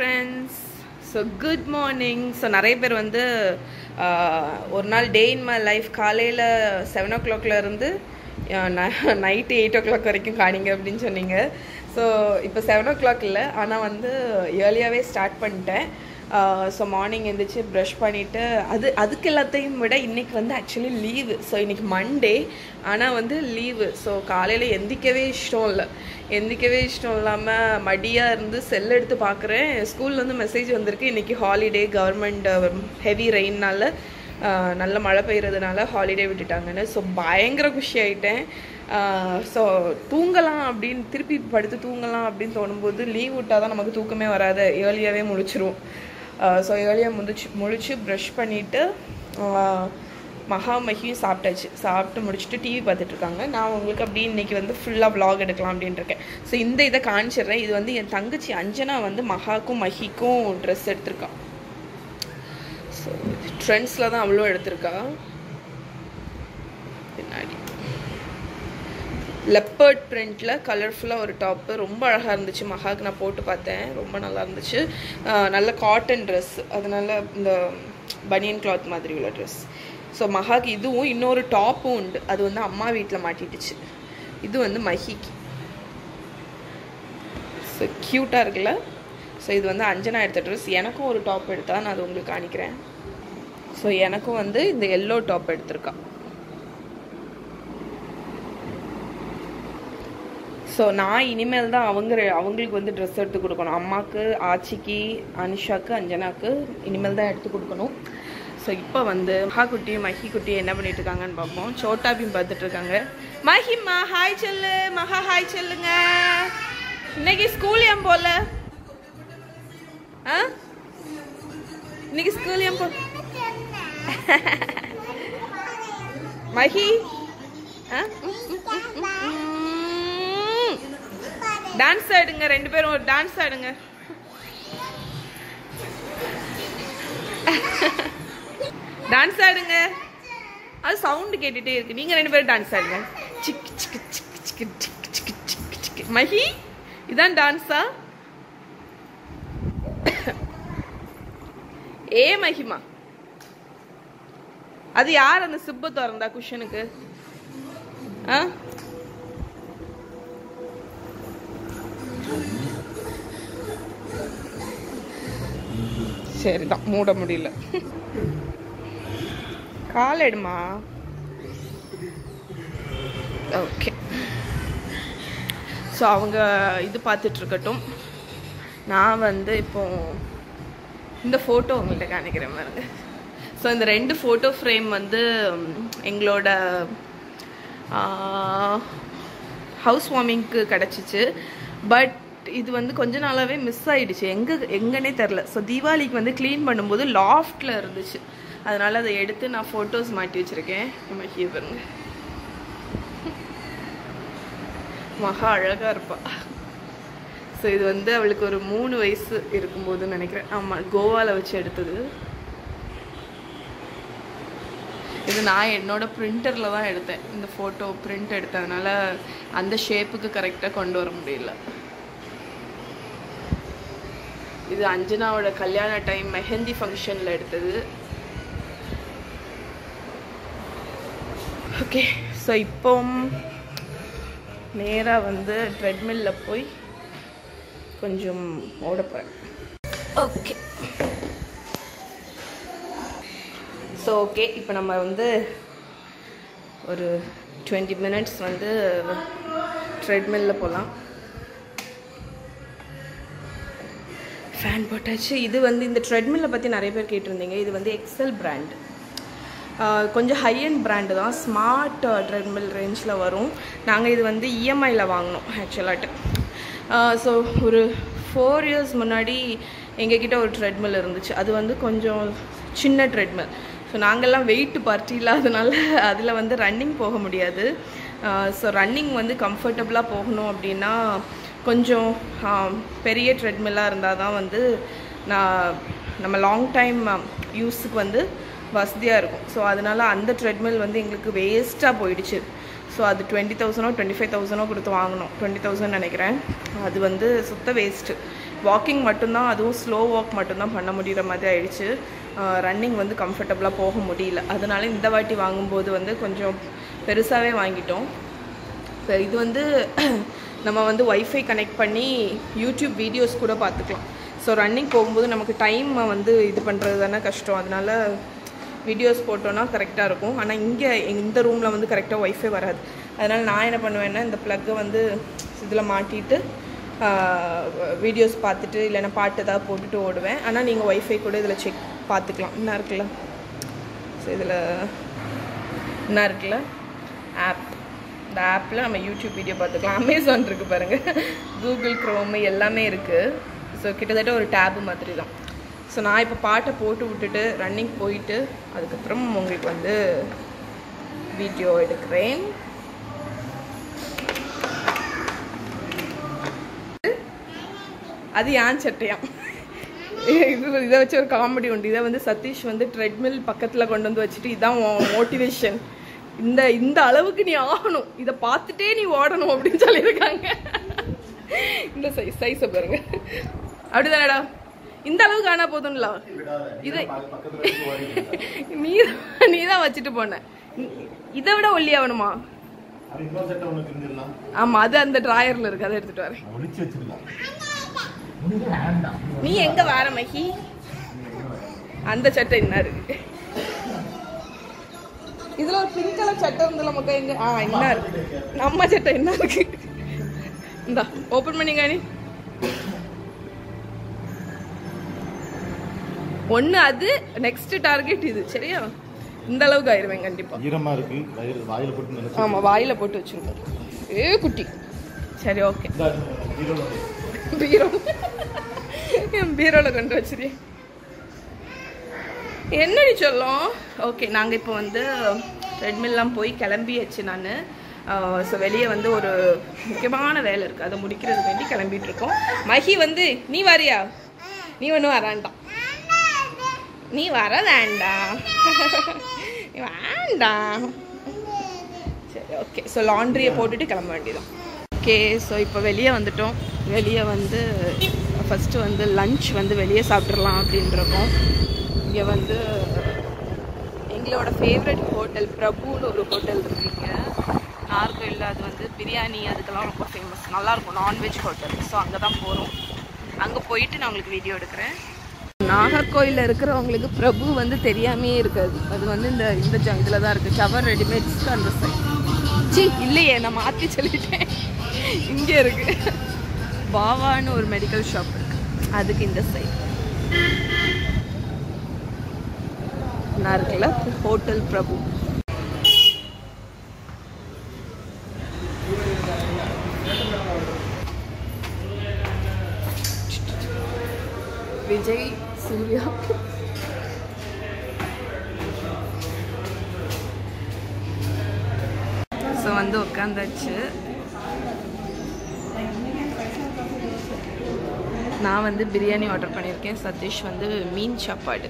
friends. So good morning. So நிறைய பேர் வந்து ஒரு நாள் டே இன் மை லைஃப் காலையில் 7 o'clock இருந்து நைட்டு 8 o'clock வரைக்கும் காணிங்க அப்படின்னு சொன்னீங்க. ஸோ இப்போ 7 o'clock இல்லை, ஆனால் வந்து ஏர்லியாகவே ஸ்டார்ட் பண்ணிட்டேன். ஸோ மார்னிங் எழுந்திரிச்சு ப்ரஷ் பண்ணிவிட்டு அதுக்கு எல்லாத்தையும் விட இன்றைக்கி வந்து ஆக்சுவலி லீவு. ஸோ இன்றைக்கி மண்டே, ஆனால் வந்து லீவு. ஸோ காலையில் எந்திக்கவே இஷ்டம் இல்லாமல் மடியாக இருந்து செல் எடுத்து பார்க்குறேன். ஸ்கூல்லேருந்து மெசேஜ் வந்திருக்கு, இன்றைக்கி ஹாலிடே, கவர்மெண்ட் ஹெவி ரெயின்னால நல்ல மழை பெய்கிறதுனால ஹாலிடே விட்டுட்டாங்கன்னு. ஸோ பயங்கர குஷி ஆகிட்டேன். ஸோ தூங்கலாம் அப்படின்னு திருப்பி படுத்து தூங்கலாம் அப்படின்னு தோணும்போது லீவ் விட்டால் தான் நமக்கு தூக்கமே வராது, ஏர்லியாகவே முழிச்சிரும். ஸோ ஏர்லியாக முழிச்சு ப்ரஷ் பண்ணிவிட்டு மகியும் சாப்பிட்டு முடிச்சுட்டு டிவி பார்த்துட்ருக்காங்க. நான் உங்களுக்கு அப்படி இன்றைக்கி வந்து ஃபுல்லாக விலாக் எடுக்கலாம் அப்படின்ட்டு இருக்கேன். ஸோ இந்த இதை காமிச்சிடுறேன். இது வந்து என் தங்கச்சி அஞ்சனா வந்து மகிக்கும் ட்ரெஸ் எடுத்திருக்கான். ஸோ ட்ரெண்ட்ஸில் தான் அவ்வளோ எடுத்திருக்கா. பின்னாடி லெப்பர்ட் பிரிண்டில் கலர்ஃபுல்லாக ஒரு டாப்பு ரொம்ப அழகாக இருந்துச்சு. மகாவுக்கு நான் போட்டு பார்த்தேன், ரொம்ப நல்லா இருந்துச்சு. நல்ல காட்டன் ட்ரெஸ், அதனால இந்த பனியன் கிளாத் மாதிரி உள்ள ட்ரெஸ். ஸோ மகாக்கு இதுவும் இன்னொரு டாப்பும் உண்டு, அது வந்து அம்மா வீட்டில் மாட்டிட்டுச்சு. இது வந்து மகிக்கு. ஸோ க்யூட்டாக இருக்குல்ல. ஸோ இது வந்து அஞ்சனா எடுத்த ட்ரெஸ். எனக்கும் ஒரு டாப் எடுத்தா, நான் அது உங்களுக்கு காணிக்கிறேன். ஸோ எனக்கும் வந்து இந்த எல்லோ டாப் எடுத்திருக்கா. ஸோ நான் இனிமேல் தான் அவங்களுக்கு வந்து ட்ரெஸ் எடுத்து கொடுக்கணும். அம்மாவுக்கு, ஆச்சிக்கு, அனிஷாவுக்கு, அஞ்சனாவுக்கு இனிமேல் தான் எடுத்து கொடுக்கணும். ஸோ இப்போ வந்து மகி குட்டி என்ன பண்ணிட்டு இருக்காங்கன்னு பார்ப்போம். சோட்டா பீம் பார்த்துட்டு இருக்காங்க. மஹிமா ஹாய் சொல்லு. மகா ஹாய் சொல்லுங்க. இன்னைக்கு ஸ்கூல் ஏன் போல? இன்னைக்கு ஸ்கூல் ஏன் போல மஹி? டான்ஸ் ஆடுங்க, ரெண்டு பேரும் ஒரு டான்ஸ் ஆடுங்க. டான்ஸ் ஆடுங்க, அது சவுண்டு கேட்டுட்டே இருக்கு. நீங்க ரெண்டு பேரும் டான்ஸ் ஆடுங்க. சிக் சிக் சிக் சிக் சிக் சிக் சிக் சிக். மஹி, இதான் டான்ஸா? ஏ மஹிமா, அது யார் அந்த சிப்ப திறந்தா குஷனுக்கு? சரிதான், மூட முடியல. கால் எடுமா. ஓகே. ஸோ அவங்க இது பார்த்துட்டு இருக்கட்டும். நான் வந்து இப்போ இந்த ஃபோட்டோ உங்கள்கிட்ட காணிக்கிறேன் பாருங்க. ஸோ இந்த 2 ஃபோட்டோ ஃப்ரேம் வந்து எங்களோட ஹவுஸ் வார்மிங்க்கு கிடச்சிச்சு. பட் இது வந்து கொஞ்ச நாளாகவே மிஸ் ஆகிடுச்சு, எங்கன்னே தெரில. ஸோ தீபாவளிக்கு வந்து க்ளீன் பண்ணும்போது லாஃப்டில் இருந்துச்சு, அதனால் அதை எடுத்து நான் ஃபோட்டோஸ் மாட்டி வச்சுருக்கேன். மகி பாருங்க, மகா அழகாக இருப்பா. ஸோ இது வந்து அவளுக்கு ஒரு 3 வயசு இருக்கும்போதுன்னு நினைக்கிறேன். ஆமாம், கோவாவில் வச்சு எடுத்தது. இது நான் என்னோட பிரிண்டரில் தான் எடுத்தேன். இந்த ஃபோட்டோ பிரிண்ட் எடுத்ததுனால அந்த ஷேப்புக்கு கரெக்டாக கொண்டு வர முடியல. இது அஞ்சனாவோட கல்யாண டைம் மெஹந்தி ஃபங்க்ஷனில் எடுத்தது. ஓகே. ஸோ இப்போ நேராக வந்து ட்ரெட்மில்லில் போய் கொஞ்சம் ஓட போகிறேன். ஓகே. ஸோ ஓகே, இப்போ நம்ம வந்து ஒரு 20 minutes வந்து ட்ரெட்மில்லில் போகலாம். ஃபேன் போட்டாச்சு. இது வந்து இந்த ட்ரெட்மில்லை பற்றி நிறைய பேர் கேட்டிருந்தீங்க. இது வந்து எக்ஸல் பிராண்ட், கொஞ்சம் ஹை அண்ட் பிராண்டு தான். ஸ்மார்ட் ட்ரெட்மில் ரேஞ்சில் வரும். நாங்கள் இது வந்து இஎம்ஐயில் வாங்கினோம் ஆக்சுவலாட்டு. ஸோ ஒரு 4 years முன்னாடி எங்ககிட்ட ஒரு ட்ரெட்மில் இருந்துச்சு. அது வந்து கொஞ்சம் சின்ன ட்ரெட்மில். ஸோ நாங்கள்லாம் வெயிட் பார்ட்டி இல்லாதனால அதில் வந்து ரன்னிங் போக முடியாது. ஸோ ரன்னிங் வந்து கம்ஃபர்டபுளாக போகணும் அப்படின்னா கொஞ்சம் பெரிய ட்ரெட்மில்லாக இருந்தால் தான் வந்து நம்ம லாங் டைம் யூஸுக்கு வந்து வசதியாக இருக்கும். ஸோ அதனால் அந்த ட்ரெட்மில் வந்து எங்களுக்கு வேஸ்ட்டாக போயிடுச்சு. ஸோ அது 20,000 25,000 கொடுத்து வாங்கினோம். 20,000 நினைக்கிறேன். அது வந்து சுத்த வேஸ்ட்டு. வாக்கிங் மட்டும்தான், அதுவும் ஸ்லோ வாக் மட்டும்தான் பண்ண முடிகிற மாதிரி ஆயிடுச்சு. ரன்னிங் வந்து கம்ஃபர்டபுளாக போக முடியல. அதனால இந்த வாட்டி வாங்கும்போது வந்து கொஞ்சம் பெருசாகவே வாங்கிட்டோம். இப்போ இது வந்து நம்ம வந்து ஒய்ஃபை கனெக்ட் பண்ணி யூடியூப் வீடியோஸ் கூட பார்த்துக்கலாம். ஸோ ரன்னிங் போகும்போது நமக்கு டைமை வந்து இது பண்ணுறது தானே கஷ்டம். அதனால் வீடியோஸ் போட்டோன்னா கரெக்டாக இருக்கும். ஆனால் இங்கே இந்த ரூமில் வந்து கரெக்டாக ஒய்ஃபை வராது. அதனால் நான் என்ன பண்ணுவேன்னா இந்த ப்ளக்கை வந்து இதில் மாட்டிட்டு வீடியோஸ் பார்த்துட்டு இல்லைன்னா பாட்டு ஏதாவது போட்டுட்டு ஓடுவேன். ஆனால் நீங்கள் ஒய்ஃபை கூட இதில் செக் பார்த்துக்கலாம். என்ன இருக்குல்ல, ஸோ இதில் என்ன இருக்குல்ல ஆப், இந்த ஆப்பில் நம்ம யூடியூப் வீடியோ பார்த்துக்கலாம். அமேசான் இருக்குது பாருங்கள், கூகுள் க்ரோம் எல்லாமே இருக்குது. ஸோ கிட்டத்தட்ட ஒரு டேபு மாதிரி தான். ஸோ நான் இப்போ பாட்டை போட்டு விட்டுட்டு ரன்னிங் போயிட்டு அதுக்கப்புறம் உங்களுக்கு வந்து வீடியோ எடுக்கிறேன். அது ஏன் சட்டையாம், இதை வச்சு ஒரு காமெடி உண்டு. இதை வந்து சதீஷ் வந்து ட்ரெட்மில் பக்கத்தில் கொண்டு வந்து வச்சுட்டு இதான் மோட்டிவேஷன், இந்த அளவுக்கு நீ ஆகணும், இதை பார்த்துட்டே நீ ஓடணும் அப்படின்னு சொல்லியிருக்காங்க. இந்த சைஸை பாருங்க, அப்படிதானடா, இந்த அளவுக்கு ஆனா போதும்ல. இதை நீ தான் வச்சுட்டு போன, இதை விட ஒல்லி ஆகணுமா? ஆமா, அது அந்த டிராயர்ல இருக்கு, அதை எடுத்துட்டு வரேன். நீ எங்க வர மகி? அந்த சட்டை என்ன இருக்கு? இதுல ஒரு பிங்க் கலர் சட்டை வந்து நமக்கு எங்க என்ன இருக்கு? நம்ம சட்டை என்ன இருக்கு? இந்தா ஓபன் பண்ணி காணி. ஒண்ணு அது, நெக்ஸ்ட் டார்கெட் இது. சரியா? இந்த அளவுக்கு ஆயிருவேன் கண்டிப்பா. ஈரமா இருக்கு, வாயில போட்டு. ஆமா, வாயில போட்டு வச்சிருக்கோம். ஏ குட்டி, சரி ஓகே. பீரோல கொண்டு வச்சிரு. என்னடி சொல்லும்? ஓகே, நாங்கள் இப்போ வந்து ரெட்மில்லாம் போய் கிளம்பியாச்சு. நான் ஸோ வெளியே வந்து ஒரு முக்கியமான வேலை இருக்குது, அதை முடிக்கிறதுக்கு வேண்டி கிளம்பிட்டு இருக்கோம். மகி வந்து நீ வரியா? நீ ஒன்றும் வரான்டான், நீ வர வேண்டாம், நீ வேண்டாம். சரி ஓகே. ஸோ லாண்ட்ரியை போட்டுட்டு கிளம்ப வேண்டியதான். ஓகே, ஸோ இப்போ வெளியே வந்துட்டோம். வெளியே வந்து ஃபஸ்ட்டு வந்து லன்ச் வந்து வெளியே சாப்பிட்றலாம் அப்படின்றோம். இங்கே வந்து எங்களோட ஃபேவரட் ஹோட்டல் பிரபுன்னு ஒரு ஹோட்டல் இருக்குங்க நாகர்கோயிலில். அது வந்து பிரியாணி அதுக்கெல்லாம் ரொம்ப ஃபேமஸ், நல்லாயிருக்கும், நான்வெஜ் ஹோட்டல். ஸோ அங்கே தான் போகிறோம். அங்கே போயிட்டு நான் உங்களுக்கு வீடியோ எடுக்கிறேன். நாகர்கோயிலில் இருக்கிறவங்களுக்கு பிரபு வந்து தெரியாமே இருக்காது. அது வந்து இந்த இதில் தான் இருக்குது, ஷவர் ரெடிமேட்ஸ்க்கு அந்த சைட். சி இல்லையே, நான் மாற்றி சொல்லிட்டேன், இங்கே இருக்குது. பாவான்னு ஒரு மெடிக்கல் ஷாப் இருக்கு, அதுக்கு இந்த சைட் நல்லா இருக்குல்ல, ஹோட்டல் பிரபு. விஜய் சூர்யா ஸோ வந்து உட்காந்தாச்சு. நான் வந்து பிரியாணி ஆர்டர் பண்ணியிருக்கேன், சதீஷ் வந்து மீன் சாப்பாடு.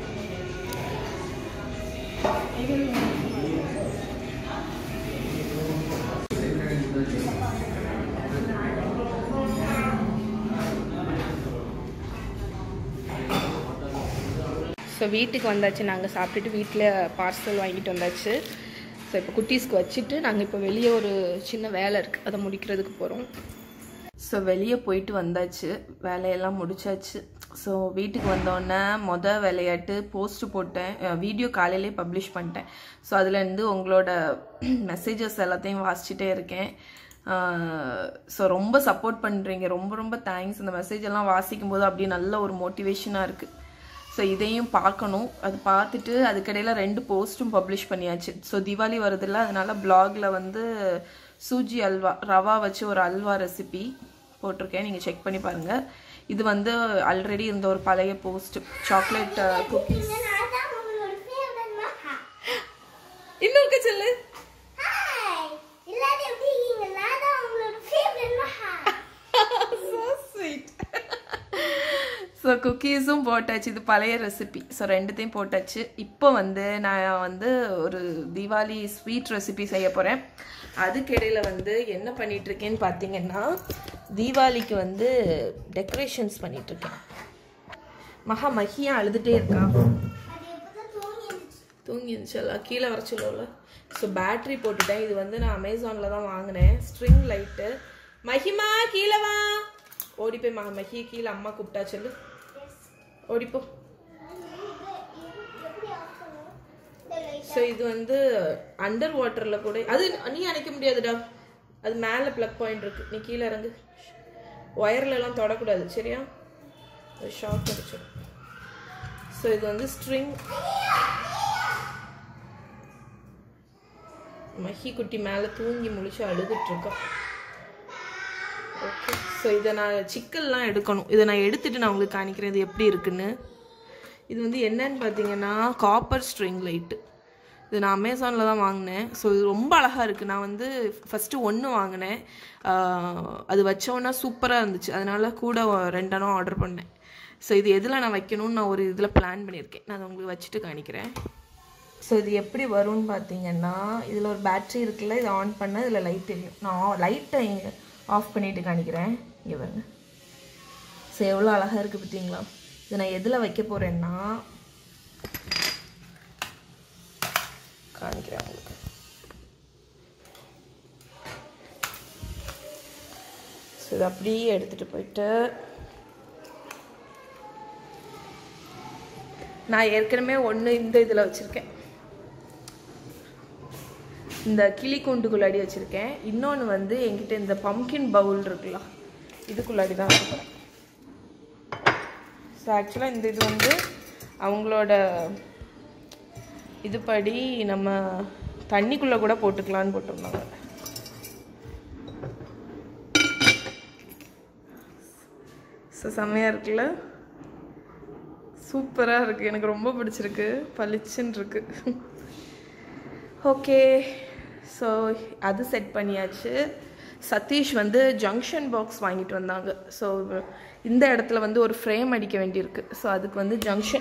ஸோ வீட்டுக்கு வந்தாச்சு, நாங்கள் சாப்பிட்டுட்டு வீட்டில் பார்சல் வாங்கிட்டு வந்தாச்சு. ஸோ இப்போ குட்டீஸ்க்கு வச்சுட்டு நாங்கள் இப்போ வெளியே ஒரு சின்ன வேலை இருக்குது, அதை முடிக்கிறதுக்கு போகிறோம். ஸோ வெளியே போயிட்டு வந்தாச்சு, வேலையெல்லாம் முடிச்சாச்சு. ஸோ வீட்டுக்கு வந்தோடனே விளையாட்டு போஸ்ட்டு போட்டேன், வீடியோ காலையிலே பப்ளிஷ் பண்ணிட்டேன். ஸோ அதுலேருந்து உங்களோட மெசேஜஸ் எல்லாத்தையும் வாசிச்சுட்டே இருக்கேன். ஸோ ரொம்ப சப்போர்ட் பண்ணுறீங்க, ரொம்ப ரொம்ப தேங்க்ஸ். இந்த மெசேஜ் எல்லாம் வாசிக்கும் போது அப்படியே நல்ல ஒரு மோட்டிவேஷனாக இருக்குது. ஸோ இதையும் பார்க்கணும், அது பார்த்துட்டு அதுக்கடையில் 2 போஸ்ட்டும் பப்ளிஷ் பண்ணியாச்சு. ஸோ தீபாவளி வருதில்ல, அதனால பிளாகில் வந்து சூஜி அல்வா, ரவா வச்சு ஒரு அல்வா ரெசிபி போட்டிருக்கேன், நீங்கள் செக் பண்ணி பாருங்கள். இது வந்து ஆல்ரெடி இருந்த ஒரு பழைய போஸ்ட், சாக்லேட் குக்கீஸ். இன்னொரு சொல்லு. ஸோ குக்கீஸும் போட்டாச்சு, இது பழைய ரெசிபி. ஸோ 2த்தையும் போட்டாச்சு. இப்போ வந்து நான் வந்து ஒரு தீபாவளி ஸ்வீட் ரெசிபி செய்ய போகிறேன். அதுக்கிடையில் வந்து என்ன பண்ணிகிட்ருக்கேன்னு பார்த்தீங்கன்னா, தீபாவளிக்கு வந்து டெக்கரேஷன்ஸ் பண்ணிகிட்ருக்கேன். மகியா அழுதுகிட்டே இருக்கா. தூங்கி இருந்துச்சல்ல, கீழே வர சொல்லல. ஸோ பேட்ரி போட்டுட்டேன். இது வந்து நான் அமேசானில் தான் வாங்கினேன், ஸ்ட்ரிங் லைட்டு. மகிமா கீழே வா. ஓடிப்போய் மகிய கீழே அம்மா கூப்பிட்டா சொல்லு. ஓடிப்போ. ஸோ இது வந்து அண்டர் வாட்டரில் கூட அது நீ அணைக்க முடியாதுடா. அது மேலே ப்ளக் பாயிண்ட் இருக்குது. நீ கீழே இறங்கு. ஒயர்லலாம் தொடக்கூடாது சரியா, அது ஷாக் அடிச்சிடும். ஸோ இது வந்து ஸ்ட்ரிங். மஹி குட்டி மேலே தூங்கி முழிச்சு அழுதுட்ருக்கா. ஓகே, ஸோ இதை நான் சிக்கல்லாம் எடுக்கணும். இதை நான் எடுத்துகிட்டு நான் உங்களுக்கு காணிக்கிறேன் இது எப்படி இருக்குன்னு. இது வந்து என்னன்னு பார்த்தீங்கன்னா காப்பர் ஸ்ட்ரிங் லைட்டு. இது நான் அமேசானில் தான் வாங்கினேன். ஸோ இது ரொம்ப அழகாக இருக்குது. நான் வந்து ஃபஸ்ட்டு 1 வாங்கினேன். அது வச்சோன்னா சூப்பராக இருந்துச்சு. அதனால் கூட 2 ஆர்டர் பண்ணேன். ஸோ இது எதில் நான் வைக்கணும்னு நான் ஒரு இதில் பிளான் பண்ணியிருக்கேன். நான் உங்களுக்கு வச்சுட்டு காணிக்கிறேன். ஸோ இது எப்படி வரும்னு பார்த்தீங்கன்னா இதில் ஒரு பேட்ரி இருக்குல்ல, இதை ஆன் பண்ணால் இதில் லைட் தெரியும். நான் லைட்டை ஆஃப் பண்ணிவிட்டு காணிக்கிறேன். இங்கே பாருங்க. ஸோ எவ்வளோ அழகாக இருக்குது பார்த்தீங்களா. இதை நான் எதில் வைக்க போகிறேன்னா காணிக்கிறேன் உங்களுக்கு. ஸோ இதை அப்படியே எடுத்துகிட்டு போயிட்டு நான் ஏற்கனவே 1 இந்த இதில் வச்சுருக்கேன், இந்த கிளி கூண்டுக்குள்ளாடி வச்சுருக்கேன். இன்னொன்று வந்து என்கிட்ட இந்த பம்கின் பவுல் இருக்குல்ல, இதுக்குள்ளாடி தான் வச்சுருக்கேன். ஸோ ஆக்சுவலாக இந்த இது வந்து அவங்களோட இதுபடி நம்ம தண்ணிக்குள்ளே கூட போட்டுக்கலான்னு போட்டிருந்தாங்க. ஸோ செம்மையாக இருக்குல்ல, சூப்பராக இருக்குது. எனக்கு ரொம்ப பிடிச்சிருக்கு, பளிச்சுன்னு இருக்குது. ஓகே, ஸோ அது செட் பண்ணியாச்சு. சதீஷ் வந்து ஜங்ஷன் பாக்ஸ் வாங்கிட்டு வந்தாங்க. ஸோ இந்த இடத்துல வந்து ஒரு ஃப்ரேம் அடிக்க வேண்டியிருக்கு. ஸோ அதுக்கு வந்து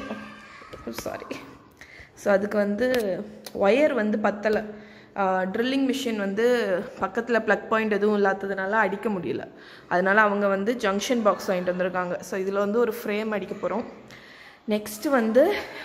ஸோ அதுக்கு வந்து ஒயர் வந்து பத்தலை. ட்ரில்லிங் மிஷின் வந்து பக்கத்தில் ப்ளக் பாயிண்ட் எதுவும் இல்லாததுனால அடிக்க முடியல. அதனால் அவங்க வந்து ஜங்ஷன் பாக்ஸ் வாங்கிட்டு வந்திருக்காங்க. ஸோ இதில் வந்து ஒரு ஃப்ரேம் அடிக்க போகிறோம். நெக்ஸ்ட்டு வந்து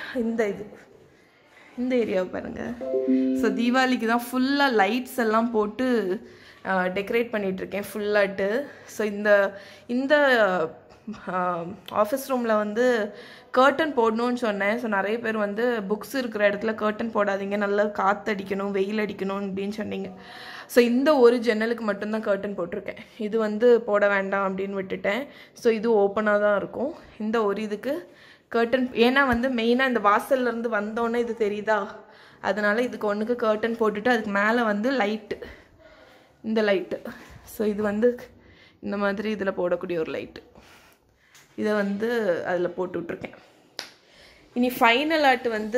இந்த ஏரியாவை பாருங்கள். ஸோ தீபாவளிக்கு தான் ஃபுல்லாக லைட்ஸ் எல்லாம் போட்டு டெக்கரேட் பண்ணிகிட்ருக்கேன் ஃபுல்லாட்டு. ஸோ இந்த ஆஃபீஸ் ரூமில் வந்து கர்டன் போடணும்னு சொன்னேன். ஸோ நிறைய பேர் வந்து புக்ஸ் இருக்கிற இடத்துல கர்டன் போடாதீங்க, நல்லா காற்றடிக்கணும், வெயில் அடிக்கணும் அப்படின்னு சொன்னீங்க. ஸோ இந்த ஒரு ஜன்னலுக்கு மட்டும்தான் கர்டன் போட்டிருக்கேன். இது வந்து போட வேண்டாம் அப்படின்னு விட்டுட்டேன். ஸோ இது ஓப்பனாக தான் இருக்கும். இந்த ஒரு இதுக்கு கர்டன், ஏன்னா வந்து மெயினாக இந்த வாசல்லேருந்து வந்தோன்னே இது தெரியுதா, அதனால இதுக்கு ஒன்றுக்கு கர்டன் போட்டுட்டு அதுக்கு மேலே வந்து லைட்டு, இந்த லைட்டு. ஸோ இது வந்து இந்த மாதிரி இதில் போடக்கூடிய ஒரு லைட்டு, இதை வந்து அதில் போட்டு விட்ருக்கேன். இனி ஃபைனல் ஆர்ட் வந்து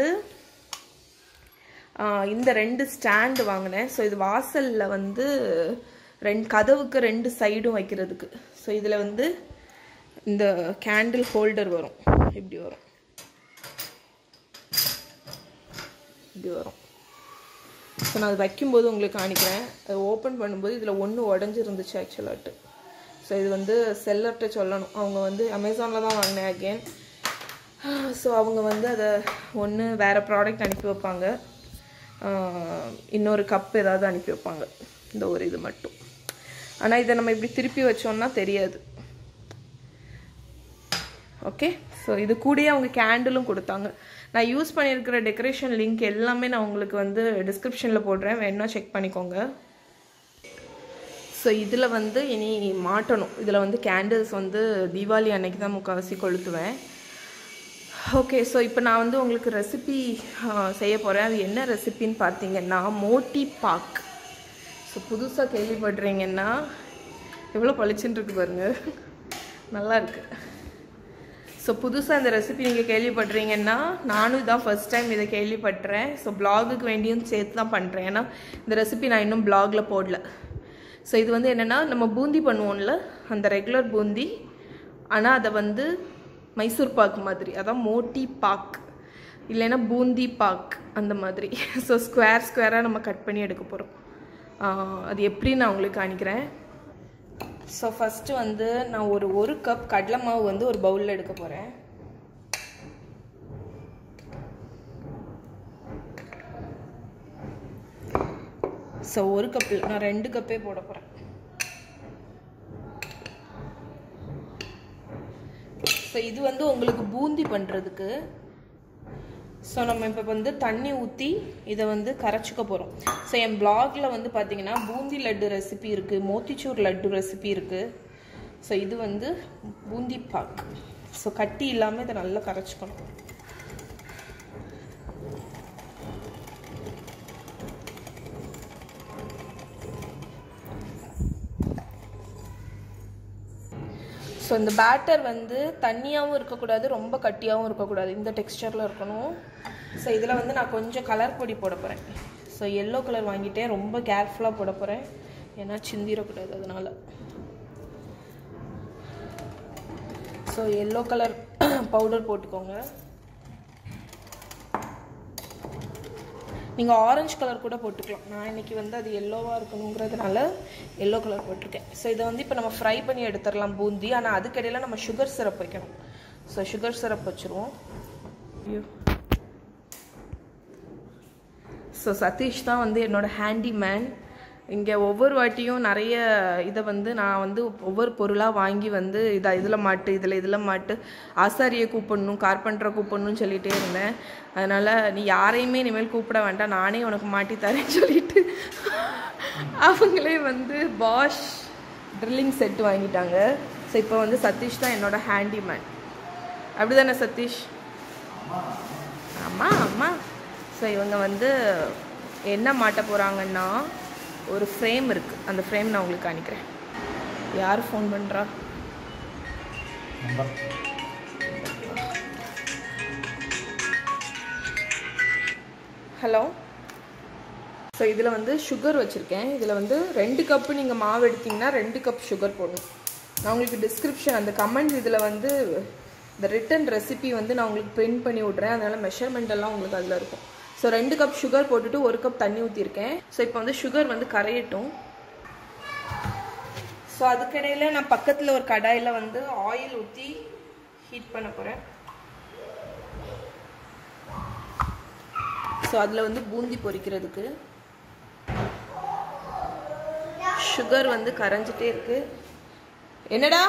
இந்த 2 ஸ்டாண்டு வாங்கினேன். ஸோ இது வாசலில் வந்து கதவுக்கு 2 சைடும் வைக்கிறதுக்கு. ஸோ இதில் வந்து இந்த கேண்டில் ஹோல்டர் வரும், இப்படி வரும், இப்படி வரும். ஸோ நான் அது வைக்கும்போது உங்களுக்கு காணிக்கிறேன். அது ஓப்பன் பண்ணும்போது இதில் 1 உடஞ்சிருந்துச்சு ஆக்சுவலாட்டு. ஸோ இது வந்து செல்லர்கிட்ட சொல்லணும். அவங்க வந்து அமேசானில் தான் வாங்கினேன் அகெயின். ஸோ அவங்க வந்து அதை ஒன்று வேறு ப்ராடக்ட் அனுப்பி வைப்பாங்க, இன்னொரு கப் ஏதாவது அனுப்பி வைப்பாங்க, இந்த ஒரு இது மட்டும். ஆனால் இதை நம்ம இப்படி திருப்பி வச்சோம்னா தெரியாது. ஓகே, ஸோ இது கூடயே அவங்க கேண்டிலும் கொடுத்தாங்க. நான் யூஸ் பண்ணியிருக்கிற டெக்கரேஷன் லிங்க் எல்லாமே நான் உங்களுக்கு வந்து டிஸ்கிரிப்ஷனில் போடுறேன், வேணுன்னா செக் பண்ணிக்கோங்க. ஸோ இதில் வந்து இனி மாட்டணும். இதில் வந்து கேண்டில்ஸ் வந்து தீபாவளி அன்னைக்கு தான் முக்கால்வாசி கொளுத்துவேன். ஓகே, ஸோ இப்போ நான் வந்து உங்களுக்கு ரெசிபி செய்ய போகிறேன். அது என்ன ரெசிபின்னு பார்த்தீங்கன்னா மோட்டி பாக். ஸோ புதுசாக கேள்விப்படுறீங்கன்னா எவ்வளோ பளிச்சுன்னு இருக்கு பாருங்கள், நல்லா இருக்குது. ஸோ புதுசாக இந்த ரெசிபி நீங்கள் கேள்விப்படுறீங்கன்னா நானும் இதான் ஃபர்ஸ்ட் டைம் இதை கேள்விப்பட்டுறேன். ஸோ பிளாகுக்கு வேண்டியும் சேர்த்து தான் பண்ணுறேன், ஏன்னா இந்த ரெசிபி நான் இன்னும் பிளாகில் போடல. ஸோ இது வந்து என்னென்னா நம்ம பூந்தி பண்ணுவோம்ல, அந்த ரெகுலர் பூந்தி, ஆனால் அதை வந்து மைசூர் பாக் மாதிரி, அதான் மோட்டி பாக் இல்லைன்னா பூந்தி பாக் அந்த மாதிரி. ஸோ ஸ்கொயராக நம்ம கட் பண்ணி எடுக்க போகிறோம். அது எப்படி நான் உங்களுக்கு காணிக்கிறேன். ஸோ ஃபஸ்ட்டு வந்து நான் ஒரு கப் கடலை மாவு வந்து ஒரு பவுலில் எடுக்க போகிறேன். ஸோ ஒரு கப்பில் நான் 2 கப்பே போட போகிறேன். ஸோ இது வந்து உங்களுக்கு பூந்தி பண்ணுறதுக்கு. ஸோ நம்ம இப்போ வந்து தண்ணி ஊற்றி இதை வந்து கரைச்சிக்க போகிறோம். ஸோ என் பிளாகில் வந்து பார்த்தீங்கன்னா பூந்தி லட்டு ரெசிபி இருக்குது, மோத்திச்சூர் லட்டு ரெசிபி இருக்குது. ஸோ இது வந்து பூந்தி பாக். ஸோ கட்டி இல்லாமல் இதை நல்லா கரைச்சிக்கணும். ஸோ இந்த பேட்டர் வந்து தண்ணியாகவும் இருக்கக்கூடாது, ரொம்ப கட்டியாகவும் இருக்கக்கூடாது, இந்த டெக்ஸ்டரில் இருக்கணும். ஸோ இதில் வந்து நான் கொஞ்சம் கலர் பொடி போட போகிறேன். ஸோ எல்லோ கலர் வாங்கிட்டேன், ரொம்ப கேர்ஃபுல்லாக போட போகிறேன், ஏன்னா சிந்திடக்கூடாது அதனால். ஸோ எல்லோ கலர் பவுடர் போட்டுக்கோங்க. நீங்கள் ஆரஞ்சு கலர் கூட போட்டுக்கலாம். நான் இன்றைக்கி வந்து அது எல்லோவாக இருக்கணுங்கிறதுனால எல்லோ கலர் போட்டிருக்கேன். ஸோ இதை வந்து இப்போ நம்ம ஃப்ரை பண்ணி எடுத்துடலாம் பூந்தி. ஆனால் அதுக்கடையில் நம்ம சுகர் சிரப் வைக்கணும். ஸோ சுகர் சிரப் வச்சுருவோம். ஸோ சதீஷ் தான் வந்து என்னோடய ஹேண்டிமேன். இங்கே ஒவ்வொரு வாட்டியும் நிறைய இதை வந்து நான் வந்து ஒவ்வொரு பொருளாக வாங்கி வந்து இதில் மாட்டு, இதில் மாட்டு, ஆசாரியை கூப்பிடணும், கார்பெண்டரை கூப்பிடணும்னு சொல்லிகிட்டே இருந்தேன். அதனால் நீ யாரையுமே இனிமேல் கூப்பிட வேண்டாம், நானே உனக்கு மாட்டி தரேன்னு சொல்லிட்டு அவங்களே வந்து பாஷ் ட்ரில்லிங் செட் வாங்கிட்டாங்க. ஸோ இப்போ வந்து சதீஷ் தான் என்னோடய ஹேண்டிமேன். அப்படி தானே சதீஷ்? ஆமாம் ஆமாம். ஸோ இவங்க வந்து என்ன மாட்ட போகிறாங்கன்னா, ஒரு ஃப்ரேம் இருக்குது, அந்த ஃப்ரேம் நான் உங்களுக்கு காணிக்கிறேன். யார் ஃபோன் பண்ணுறா? ஹலோ. ஸோ இதில் வந்து சுகர் வச்சுருக்கேன். இதில் வந்து 2 கப்பு நீங்கள் மாவு எடுத்திங்கன்னா 2 கப் சுகர் போடணும். நான் உங்களுக்கு டிஸ்கிரிப்ஷன் அந்த கமெண்ட் இதில் வந்து இந்த ரிட்டன் ரெசிபி வந்து நான் உங்களுக்கு பிரிண்ட் பண்ணி விட்றேன். அதனால் மெஷர்மெண்ட் எல்லாம் உங்களுக்கு அதில் இருக்கும். ஸோ 2 கப் சுகர் போட்டுட்டு 1 கப் தண்ணி ஊற்றிருக்கேன். ஸோ இப்போ வந்து சுகர் வந்து கரையட்டும். ஸோ அதுக்கிடையில் நான் பக்கத்தில் ஒரு கடாயில் வந்து ஆயில் ஊற்றி ஹீட் பண்ண போகிறேன். ஸோ அதில் வந்து பூந்தி பொரிக்கிறதுக்கு சுகர் வந்து கரைஞ்சிட்டே இருக்கு. என்னடா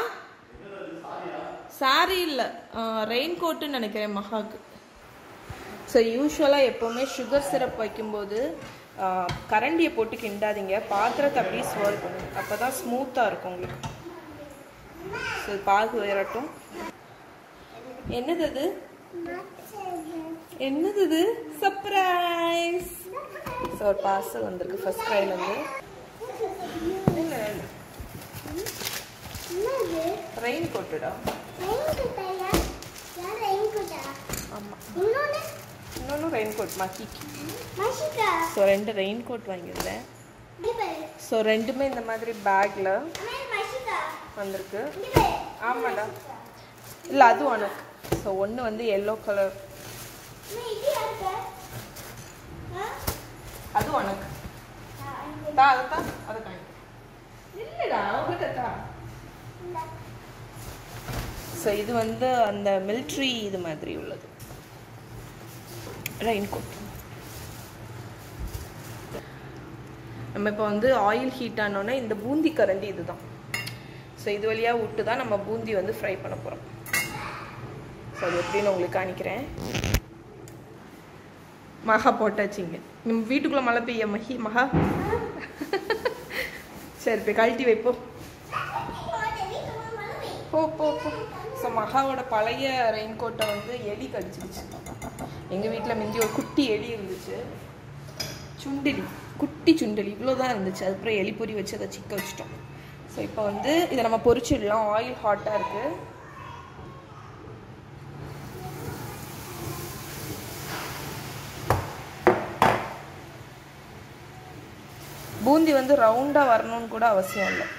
சாரி இல்லை, ரெயின் கோட்டுன்னு நினைக்கிறேன் மகாக்கு. ஸோ யூஸ்வலாக எப்போவுமே சுகர் சிரப் வைக்கும்போது கரண்டியை போட்டு கிண்டாதீங்க, பாத்திரத்தை அப்படியே ஸ்வர்ல் பண்ணுங்க, அப்போ தான் ஸ்மூத்தாக இருக்கும் உங்களுக்கு. ஸோ பாகு வரட்டும். என்னது அது? என்னது இது? சர்ப்ரைஸ். ஸோ ஒரு பார்சல் வந்திருக்கு ஃபர்ஸ்ட் ட்ரைலேருந்து. ரெயின் கோட்டுடா. ஆமாம், இன்னொன்று ரெயின் கோட் மக்கிக்கு. ஸோ 2 ரெயின் கோட் வாங்கியிருந்தேன். ஸோ 2மே இந்த மாதிரி பேக்கில் வந்திருக்கு. ஆமாடா, இல்லை அது உனக்கு. ஸோ ஒன்று வந்து எல்லோ கலர், அது உனக்கு. அதைத்தான் அதை காணி இல்லைடா உங்கள்கிட்ட. ஸோ இது வந்து அந்த மிலிட்ரி இது மாதிரி உள்ளது ரெயின் கோட். நம்ம இப்போ வந்து ஆயில் ஹீட் ஆனோன்னா இந்த பூந்தி கரண்டி இதுதான். ஸோ இது வழியாக விட்டு தான் நம்ம பூந்தி வந்து ஃப்ரை பண்ண போகிறோம். ஸோ அது எப்படின்னு உங்களுக்கு காணிக்கிறேன். மகா போட்டாச்சிங்க. நம்ம வீட்டுக்குள்ளே மழை பெய்ய மகா. சரி போய் கழட்டி வைப்போம். போ போ போ. ஸோ மகாவோட பழைய ரெயின் கோட்டை வந்து எலி கடிச்சிருச்சு. எங்கள் வீட்டில் மிஞ்சி ஒரு குட்டி எலி இருந்துச்சு, சுண்டெலி, குட்டி சுண்டெலி, இவ்வளோதான் இருந்துச்சு. அதுக்கப்புறம் எலி பொறி வச்சு அதை சிக்க வச்சிட்டோம். ஸோ இப்போ வந்து இதை நம்ம பொரிச்சிடலாம். ஆயில் ஹாட்டாக இருக்குது. பூந்தி வந்து ரவுண்டாக வரணும்னு கூட அவசியம் இல்லை.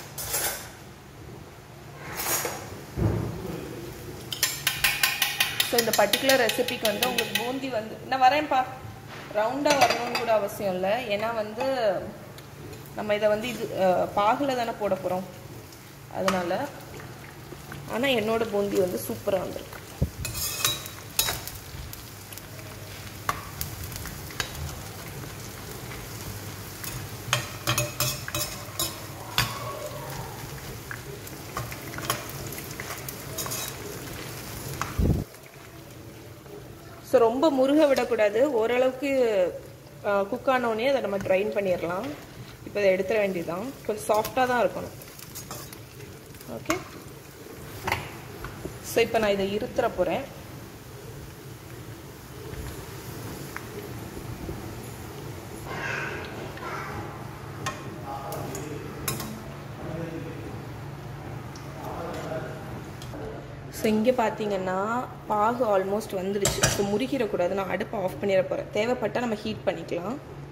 ஸோ இந்த பர்டிகுலர் ரெசிபிக்கு வந்து உங்களுக்கு பூந்தி வந்து நான் வரேன்ப்பா, ரவுண்டாக வரணும்னு கூட அவசியம் இல்லை. ஏன்னா வந்து நம்ம இதை வந்து இது பாகில் தானே போட போகிறோம், அதனால். ஆனால் என்னோடய பூந்தி வந்து சூப்பராக வந்திருக்கு. ஸோ ரொம்ப முருக விடக்கூடாது, ஓரளவுக்கு குக் ஆனோடனே அதை நம்ம ட்ரைன் பண்ணிடலாம். இப்போ இதை எடுத்துட வேண்டியதுதான், கொஞ்சம் சாஃப்டாக தான் இருக்கணும். ஓகே, ஸோ இப்போ நான் இதை இருத்துற போகிறேன். ஸோ இங்கே பார்த்தீங்கன்னா பாகு ஆல்மோஸ்ட் வந்துடுச்சு. ஸோ முறிக்கிடக்கூடாது, நான் அடுப்பை ஆஃப் பண்ணிட போகிறேன். தேவைப்பட்டால் நம்ம ஹீட் பண்ணிக்கலாம்.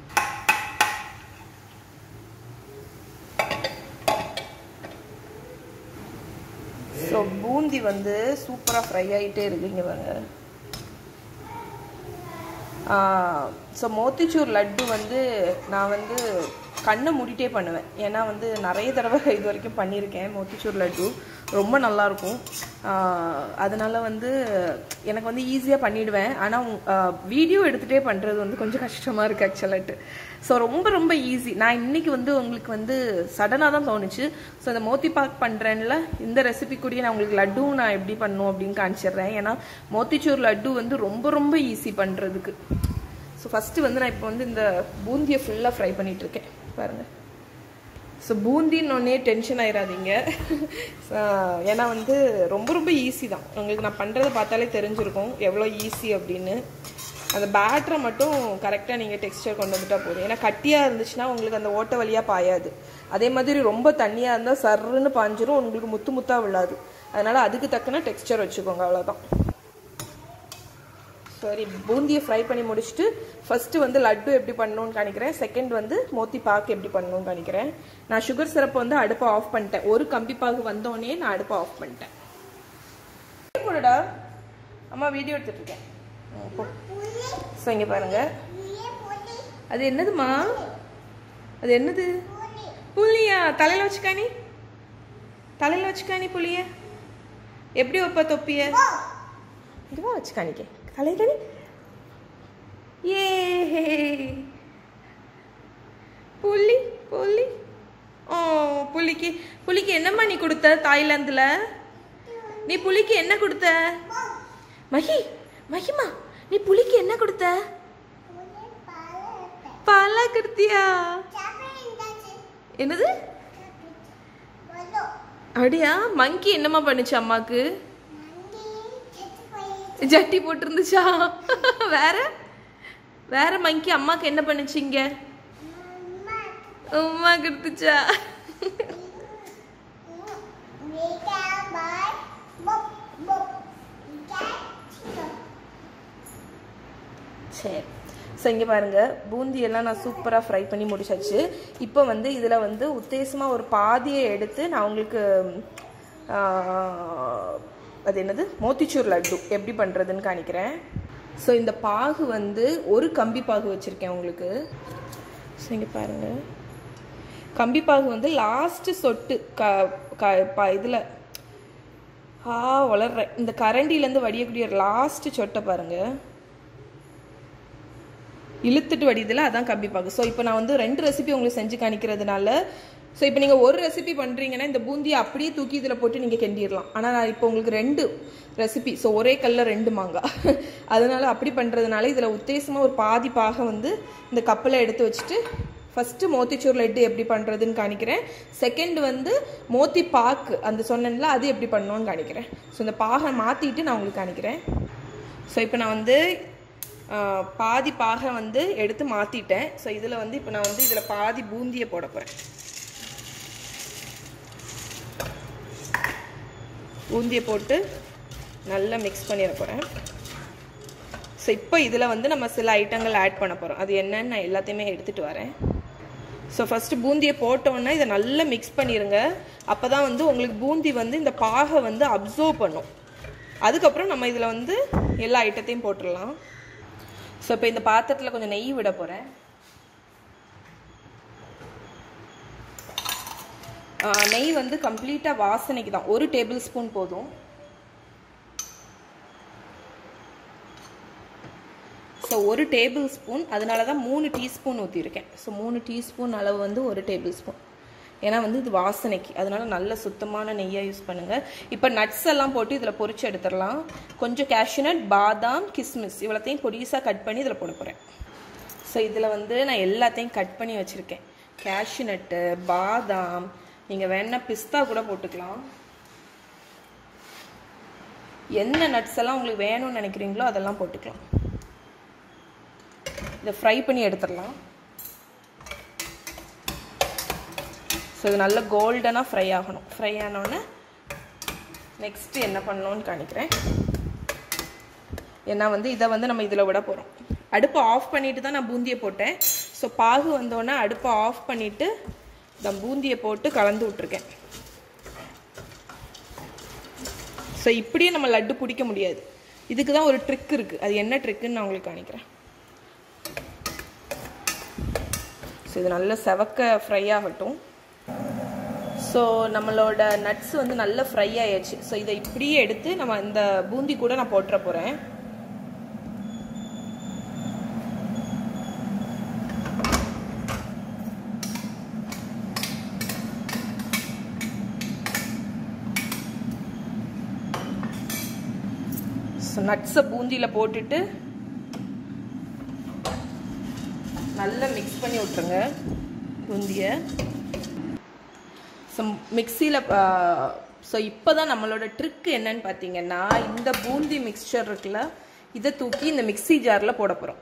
ஸோ பூந்தி வந்து சூப்பராக ஃப்ரை ஆகிட்டே இருக்கு. இங்கே பாருங்க. ஸோ மோத்திச்சூர் லட்டு வந்து நான் வந்து கண்ணை மூடிட்டே பண்ணுவேன். ஏன்னா வந்து நிறைய தடவை இது வரைக்கும் பண்ணியிருக்கேன். மோத்திச்சூர் லட்டு ரொம்ப நல்லாயிருக்கும். அதனால் வந்து எனக்கு வந்து ஈஸியாக பண்ணிவிடுவேன். ஆனால் வீடியோ எடுத்துகிட்டே பண்ணுறது வந்து கொஞ்சம் கஷ்டமாக இருக்குது ஆக்சுவலாட்டு. ஸோ ரொம்ப ரொம்ப ஈஸி. நான் இன்றைக்கி வந்து உங்களுக்கு வந்து சடனாக தான் தோணுச்சு. ஸோ இந்த மோத்தி பாக் பண்ணுறேன்ல, இந்த ரெசிபி கூடிய நான் உங்களுக்கு லட்டும் நான் எப்படி பண்ணணும் அப்படின்னு காமிச்சிடுறேன். ஏன்னா மோத்திச்சூர் லட்டு வந்து ரொம்ப ரொம்ப ஈஸி பண்ணுறதுக்கு. ஸோ ஃபஸ்ட்டு வந்து நான் இப்போ வந்து இந்த பூந்தியை ஃபுல்லாக ஃப்ரை பண்ணிகிட்ருக்கேன் பாருங்கள். ஸோ பூந்தின்னொன்னே டென்ஷன் ஆயிடாதீங்க. ஏன்னா வந்து ரொம்ப ரொம்ப ஈஸி தான். உங்களுக்கு நான் பண்ணுறதை பார்த்தாலே தெரிஞ்சிருக்கும் எவ்வளோ ஈஸி அப்படின்னு. அந்த பேட்டரை மட்டும் கரெக்டாக நீங்கள் டெக்ஸ்டர் கொண்டு வந்துட்டால் போதும். ஏன்னா கட்டியாக இருந்துச்சுன்னா உங்களுக்கு அந்த ஓட்டை வழியாக பாயாது. அதே மாதிரி ரொம்ப தண்ணியாக இருந்தால் சர்ன்னு பாஞ்சிரும், உங்களுக்கு முத்து முத்தாக விழாது. அதனால் அதுக்கு தக்கன டெக்ஸ்டர் வச்சுக்கோங்க, அவ்வளோதான். சரி, பூந்தியை ஃப்ரை பண்ணி முடிச்சுட்டு ஃபஸ்ட்டு வந்து லட்டு எப்படி பண்ணணும்னு காணிக்கிறேன். செகண்ட் வந்து மோத்தி பாக்கு எப்படி பண்ணணும்னு காணிக்கிறேன். நான் சுகர் சிரப்பை வந்து அடுப்பை ஆஃப் பண்ணிட்டேன். ஒரு கம்பி பாகு வந்தோடனே நான் அடுப்பை ஆஃப் பண்ணிட்டேன். போடுடா, அம்மா வீடியோ எடுத்துட்டு இருக்கேன். ஸோ இங்கே பாருங்க, அது என்னதுமா? அது என்னது? புளியா? தலையில் வச்சுக்கானி, தலையில் வச்சுக்கானி புளிய எப்படி வைப்பா தொப்பிய? இதுவா வச்சுக்கானிக்க தலைகனி. ஏ புள்ளி புள்ளி. ஓ, புளிக்கு என்னம்மா நீ கொடுத்த தாய்லாந்துல? நீ புளிக்கு என்ன கொடுத்த? மகிமா நீ புளிக்கு என்ன கொடுத்த? பாலா கொடுத்தியா? என்னது? அப்படியா? மங்கி என்னம்மா பண்ணுச்சு அம்மாக்கு? ஜட்டி போட்டிருந்துச்சா? வேற வேற மங்கி அம்மாக்கு என்ன பண்ணுச்சிங்க? அம்மா கொடுத்துச்சா? சரி, ஸோ இங்கே பாருங்கள், பூந்தியெல்லாம் நான் சூப்பராக ஃப்ரை பண்ணி முடிச்சாச்சு. இப்போ வந்து இதில் வந்து உத்தேசமாக ஒரு பாதியை எடுத்து நான் உங்களுக்கு அது என்னது மோத்திச்சூர் லட்டு எப்படி பண்ணுறதுன்னு காணிக்கிறேன். ஸோ இந்த பாகு வந்து ஒரு கம்பி பாகு வச்சுருக்கேன் உங்களுக்கு. ஸோ இங்கே பாருங்கள், கம்பி பாகு வந்து லாஸ்ட்டு சொட்டு இதில் வளர்றேன் இந்த கரண்டிலேருந்து வடியக்கூடிய லாஸ்ட்டு சொட்டை பாருங்கள், இழுத்துட்டு வடிதில் அதான் கம்பி பாகு. ஸோ இப்போ நான் வந்து 2 ரெசிபி உங்களுக்கு செஞ்சு காணிக்கிறதுனால, ஸோ இப்போ நீங்கள் ஒரு ரெசிபி பண்ணுறீங்கன்னா இந்த பூந்தியை அப்படியே தூக்கி இதில் போட்டு நீங்கள் கிண்டிடலாம். ஆனால் நான் இப்போ உங்களுக்கு 2 ரெசிபி, ஸோ ஒரே கல்லில் 2 மாங்காய், அதனால் அப்படி பண்ணுறதுனால இதில் உத்தேசமாக ஒரு பாதி பாகை வந்து இந்த கப்பில் எடுத்து வச்சுட்டு ஃபஸ்ட்டு மோத்திச்சூர் லட்டு எப்படி பண்ணுறதுன்னு காணிக்கிறேன். செகண்ட் வந்து மோத்தி பாக்கு அந்த சொன்னேன்ல அது எப்படி பண்ணணும்னு காணிக்கிறேன். ஸோ இந்த பாகை மாற்றிட்டு நான் உங்களுக்கு காணிக்கிறேன். ஸோ இப்போ நான் வந்து பாதி பாகை வந்து எடுத்து மாற்றிட்டேன். ஸோ இதில் வந்து இப்போ நான் வந்து இதில் பாதி பூந்தியை போட போகிறேன். பூந்தியை போட்டு நல்லா மிக்ஸ் பண்ணிட போகிறேன். ஸோ இப்போ இதில் வந்து நம்ம சில ஐட்டங்கள் ஆட் பண்ண போகிறோம். அது என்னன்னு நான் எல்லாத்தையுமே எடுத்துகிட்டு வரேன். ஸோ ஃபஸ்ட்டு பூந்தியை போட்டோன்னா இதை நல்லா மிக்ஸ் பண்ணிடுங்க. அப்போ தான் வந்து உங்களுக்கு பூந்தி வந்து இந்த பாகை வந்து அப்சர்வ் பண்ணும். அதுக்கப்புறம் நம்ம இதில் வந்து எல்லா ஐட்டத்தையும் போட்டுடலாம். ஸோ இப்போ இந்த பாத்திரத்தில் கொஞ்சம் நெய் விட போகிறேன். நெய் வந்து கம்ப்ளீட்டாக வாசனைக்கு தான், 1 டேபிள் ஸ்பூன் போதும். ஸோ 1 டேபிள் ஸ்பூன், அதனால தான் 3 டீஸ்பூன் ஊற்றிருக்கேன். ஸோ 3 டீஸ்பூன் அளவு வந்து 1 டேபிள் ஸ்பூன். ஏன்னா வந்து இது வாசனைக்கு, அதனால நல்ல சுத்தமான நெய்யாக யூஸ் பண்ணுங்கள். இப்போ நட்ஸ் எல்லாம் போட்டு இதில் பொரிச்சு எடுத்துடலாம். கொஞ்சம் கேஷ்யூநட், பாதாம், கிஸ்மிஸ் இவ்வளோத்தையும் பொடிசாக கட் பண்ணி இதில் போட போகிறேன். ஸோ இதில் வந்து நான் எல்லாத்தையும் கட் பண்ணி வச்சுருக்கேன். கேஷ்யூநட்டு, பாதாம், நீங்கள் வேணா பிஸ்தா கூட போட்டுக்கலாம். என்ன நட்ஸ் எல்லாம் உங்களுக்கு வேணும்னு நினைக்கிறீங்களோ அதெல்லாம் போட்டுக்கலாம். இதை ஃப்ரை பண்ணி எடுத்துடலாம். ஸோ இது நல்ல கோல்டனாக ஃப்ரை ஆகணும். ஃப்ரை ஆனோடனே நெக்ஸ்ட்டு என்ன பண்ணணும்னு காணிக்கிறேன். ஏன்னா வந்து இதை வந்து நம்ம இதில் விட போகிறோம். அடுப்பை ஆஃப் பண்ணிட்டு தான் நான் பூந்தியை போட்டேன். ஸோ பாகு வந்தோடனே அடுப்பை ஆஃப் பண்ணிவிட்டு நான் பூந்தியை போட்டு கலந்து விட்ருக்கேன். ஸோ இப்படியே நம்ம லட்டு பிடிக்க முடியாது. இதுக்கு தான் ஒரு ட்ரிக் இருக்குது. அது என்ன ட்ரிக்குன்னு நான் உங்களுக்கு காணிக்கிறேன். ஸோ இது நல்லா செவக்க ஃப்ரை ஆகட்டும். ஸோ நம்மளோட நட்ஸ் வந்து நல்லா ஃப்ரை ஆயிடுச்சு. ஸோ இதை இப்படியே எடுத்து நம்ம இந்த பூந்தி கூட நான் போட்டுற போகிறேன். ஸோ நட்ஸை பூந்தியில் போட்டுட்டு நல்லா மிக்ஸ் பண்ணி விட்ருங்க பூந்தியை. ஸோ மிக்சியில் ஸோ இப்போ தான் நம்மளோட ட்ரிக் என்னன்னு பார்த்தீங்கன்னா, இந்த பூந்தி மிக்சர் இருக்குல்ல, இதை தூக்கி இந்த மிக்சி ஜாரில் போட போகிறோம்.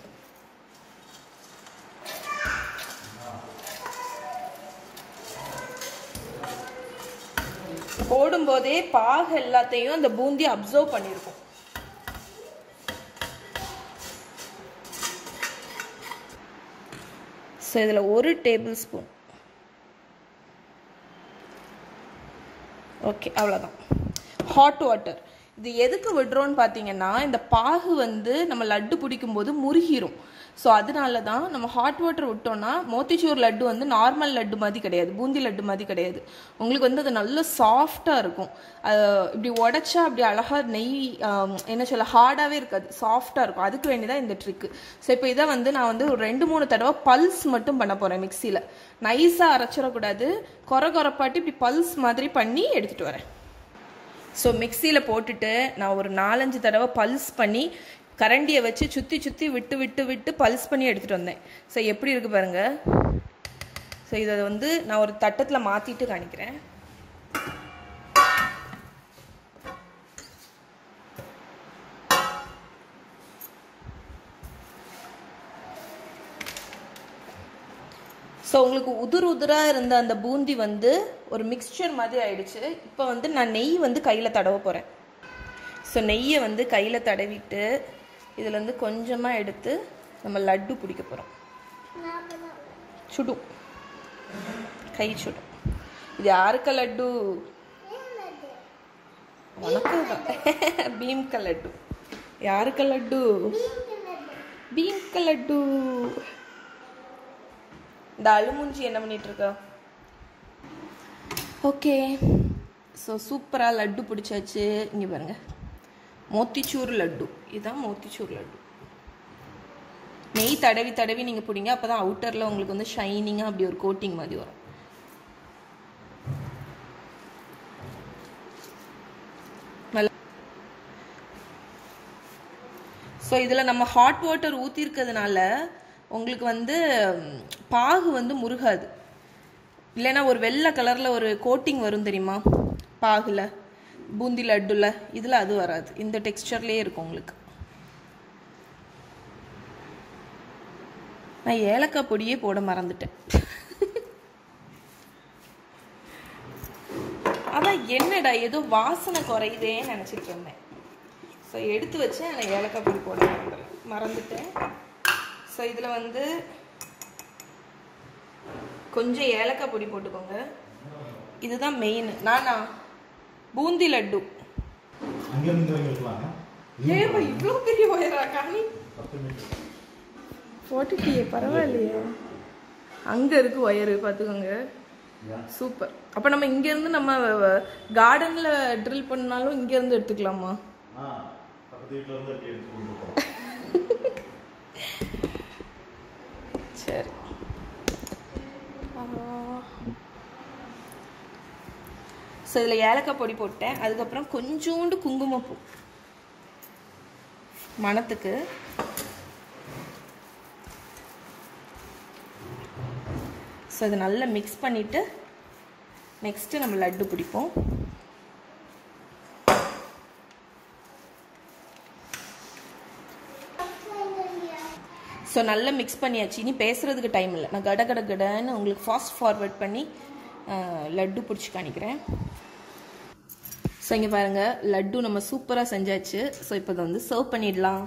போடும்போதே பாகு எல்லாத்தையும் அந்த பூந்தி அப்சர்வ் பண்ணியிருக்கும். ஸோ இதில் 1 டேபிள் ஸ்பூன். ஓகே, அவ்வளோதான். Hot water. இது எதுக்கு விடுறோன்னு பார்த்தீங்கன்னா, இந்த பாகு வந்து நம்ம லட்டு பிடிக்கும்போது முருகிரும். ஸோ அதனால தான் நம்ம ஹாட் வாட்டர் விட்டோம்னா மோத்திச்சூர் லட்டு வந்து நார்மல் லட்டு மாதிரி கிடையாது, பூந்தி லட்டு மாதிரி கிடையாது. உங்களுக்கு வந்து அது நல்ல சாஃப்டாக இருக்கும். இப்படி உடச்சா அப்படி அழகாக நெய் என்ன சொல்ல ஹார்டாகவே இருக்காது, சாஃப்டாக இருக்கும். அதுக்கு வேண்டிதான் இந்த ட்ரிக்கு. ஸோ இப்போ இதை வந்து நான் வந்து ஒரு 2-3 தடவை பல்ஸ் மட்டும் பண்ண போகிறேன் மிக்சியில். நைஸாக அரைச்சிடக்கூடாது, குறைப்பாட்டி இப்படி பல்ஸ் மாதிரி பண்ணி எடுத்துகிட்டு வரேன். ஸோ மிக்சியில் போட்டுட்டு நான் ஒரு 4-5 தடவை பல்ஸ் பண்ணி கரண்டியை வச்சு சுற்றி விட்டு பல்ஸ் பண்ணி எடுத்துகிட்டு வந்தேன். ஸோ எப்படி இருக்குது பாருங்கள். ஸோ இதை வந்து நான் ஒரு தட்டத்தில் மாற்றிட்டு காணிக்கிறேன். ஸோ உங்களுக்கு உதிராக இருந்த அந்த பூந்தி வந்து ஒரு மிக்ஸ்சர் மாதிரி ஆயிடுச்சு. இப்போ வந்து நான் நெய் வந்து கையில் தடவ போகிறேன். ஸோ நெய்யை வந்து கையில் தடவிட்டு இதுலேருந்து கொஞ்சமாக எடுத்து நம்ம லட்டு பிடிக்க போகிறோம். சுடும், கை சுடும். இது யாருக்க லட்டு? உனக்கு பீம்க லட்டு. யாருக்க லட்டு? பீம்க லட்டு. இந்த அழுமூஞ்சி என்ன பண்ணிட்டு இருக்க? ஓகே, ஸோ சூப்பராக லட்டு பிடிச்சாச்சு. இங்கே பாருங்க, மோத்திச்சூர் லட்டு. இதுதான் மோத்திச்சூர் லட்டு. நெய் தடவி நீங்கள் பிடிங்க. அப்போ தான் அவுட்டரில் உங்களுக்கு வந்து ஷைனிங்காக அப்படி ஒரு கோட்டிங் மாதிரி வரும். நல்லா. ஸோ இதில் நம்ம ஹாட் வாட்டர் ஊற்றிருக்கிறதுனால உங்களுக்கு வந்து பாகு வந்து முருகாது. இல்லைன்னா ஒரு வெள்ளை கலரில் ஒரு கோட்டிங் வரும் தெரியுமா பாகுல, பூந்தி லட்டுல. இதில் அது வராது, இந்த டெக்ஸ்டர்லேயே இருக்கும் உங்களுக்கு. நான் ஏலக்காய் பொடியே போட மறந்துட்டேன். அதான் என்னடா ஏதோ வாசனை குறையுதேன்னு நினச்சிட்டு இருந்தேன். ஸோ எடுத்து வச்சேன், நான் ஏலக்காய் பொடி போட மறந்துட்டேன். ஸோ இதில் வந்து கொஞ்சம் ஏலக்காய் பொடி போட்டுக்கோங்க. இதுதான் மெயின். நானா பூந்தி லட்டு ஏப்பா இவ்வளோ பெரிய ஒயரா காணி 40 பரவாயில்லையே. அங்கே இருக்கு ஒயரு பார்த்துக்கோங்க. சூப்பர். அப்போ நம்ம இங்கேருந்து நம்ம கார்டனில் ட்ரில் பண்ணாலும் இங்கேருந்து எடுத்துக்கலாமா? சரி. ஸோ இதில் ஏலக்காய் பொடி போட்டேன். அதுக்கப்புறம் கொஞ்சோண்டு குங்குமப்பூ மணத்துக்கு. ஸோ இதை நல்லா மிக்ஸ் பண்ணிவிட்டு நெக்ஸ்ட்டு நம்ம லட்டு பிடிப்போம். ஸோ நல்லா மிக்ஸ் பண்ணியாச்சு. இனி பேசுகிறதுக்கு டைம் இல்லை. நான் கடன்னு உங்களுக்கு ஃபாஸ்ட் ஃபார்வர்ட் பண்ணி லட்டு பிடிச்சி காணிக்கிறேன். ஸோ இங்கே பாருங்கள், லட்டு நம்ம சூப்பராக செஞ்சாச்சு. ஸோ இப்போ இதை வந்து சர்வ் பண்ணிடலாம்.